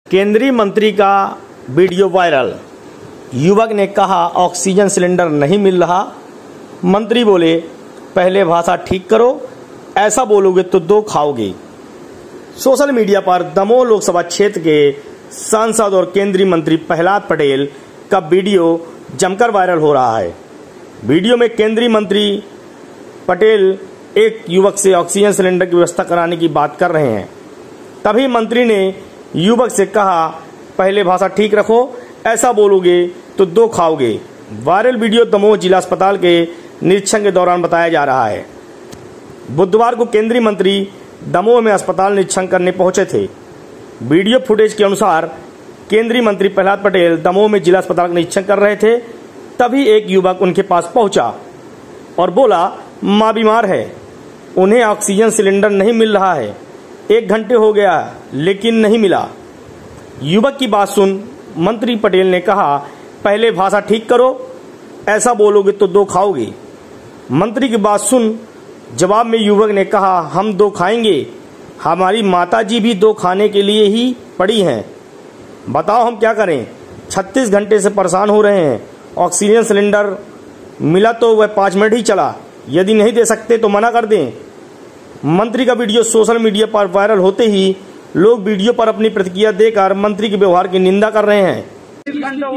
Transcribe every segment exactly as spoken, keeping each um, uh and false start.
केंद्रीय मंत्री का वीडियो वायरल। युवक ने कहा ऑक्सीजन सिलेंडर नहीं मिल रहा। मंत्री बोले पहले भाषा ठीक करो, ऐसा बोलोगे तो दो खाओगे। सोशल मीडिया पर दमोह लोकसभा क्षेत्र के सांसद और केंद्रीय मंत्री प्रहलाद पटेल का वीडियो जमकर वायरल हो रहा है। वीडियो में केंद्रीय मंत्री पटेल एक युवक से ऑक्सीजन सिलेंडर की व्यवस्था कराने की बात कर रहे हैं। तभी मंत्री ने युवक से कहा पहले भाषा ठीक रखो, ऐसा बोलोगे तो दो खाओगे। वायरल वीडियो दमोह जिला अस्पताल के निरीक्षण के दौरान बताया जा रहा है। बुधवार को केंद्रीय मंत्री दमोह में अस्पताल निरीक्षण करने पहुंचे थे। वीडियो फुटेज के अनुसार केंद्रीय मंत्री प्रहलाद पटेल दमोह में जिला अस्पताल का निरीक्षण कर रहे थे। तभी एक युवक उनके पास पहुंचा और बोला मां बीमार है, उन्हें ऑक्सीजन सिलेंडर नहीं मिल रहा है, एक घंटे हो गया लेकिन नहीं मिला। युवक की बात सुन मंत्री पटेल ने कहा पहले भाषा ठीक करो, ऐसा बोलोगे तो दो खाओगे। मंत्री की बात सुन जवाब में युवक ने कहा हम दो खाएंगे, हमारी माताजी भी दो खाने के लिए ही पड़ी हैं, बताओ हम क्या करें, छत्तीस घंटे से परेशान हो रहे हैं। ऑक्सीजन सिलेंडर मिला तो वह पाँच मिनट ही चला, यदि नहीं दे सकते तो मना कर दें। मंत्री का वीडियो सोशल मीडिया पर वायरल होते ही लोग वीडियो पर अपनी प्रतिक्रिया देकर मंत्री के व्यवहार की निंदा कर रहे हैं। सिलेंडर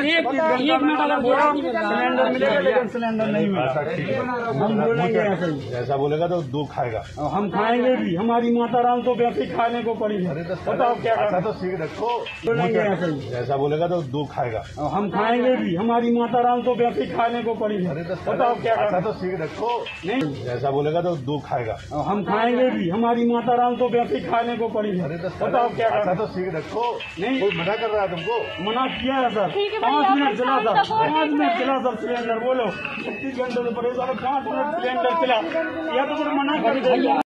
मिलेगा लेकिन सिलेंडर नहीं मिला। हम बोलेंगे ऐसे ही, ऐसा बोलेगा तो दो खाएगा। हम खाएंगे भी, हमारी माता राम तो वैसे ही खाने को पड़ी है। बताओ क्या ऐसा तो सीख रखो, बोलेंगे ऐसे ही, ऐसा बोलेगा तो दो खाएगा। हम खाएंगे भी, हमारी माता राम तो वैसे ही खाने को पड़ी है। बताओ क्या ऐसा तो सीख रखो, नहीं ऐसा बोलेगा तो दो खाएगा। हम खाएंगे भी, हमारी माता राम तो वैसे ही खाने को पड़ी है। बताओ क्या ऐसा तो सीख रखो, नहीं कोई मना कर रहा है तुमको? मना किया है सर, पाँच मिनट चला सर, पाँच मिनट चला सर सिलेंडर। बोलो छत्तीस घंटे से परेशान, पाँच मिनट सिलेंडर चला, या तो फिर मना कर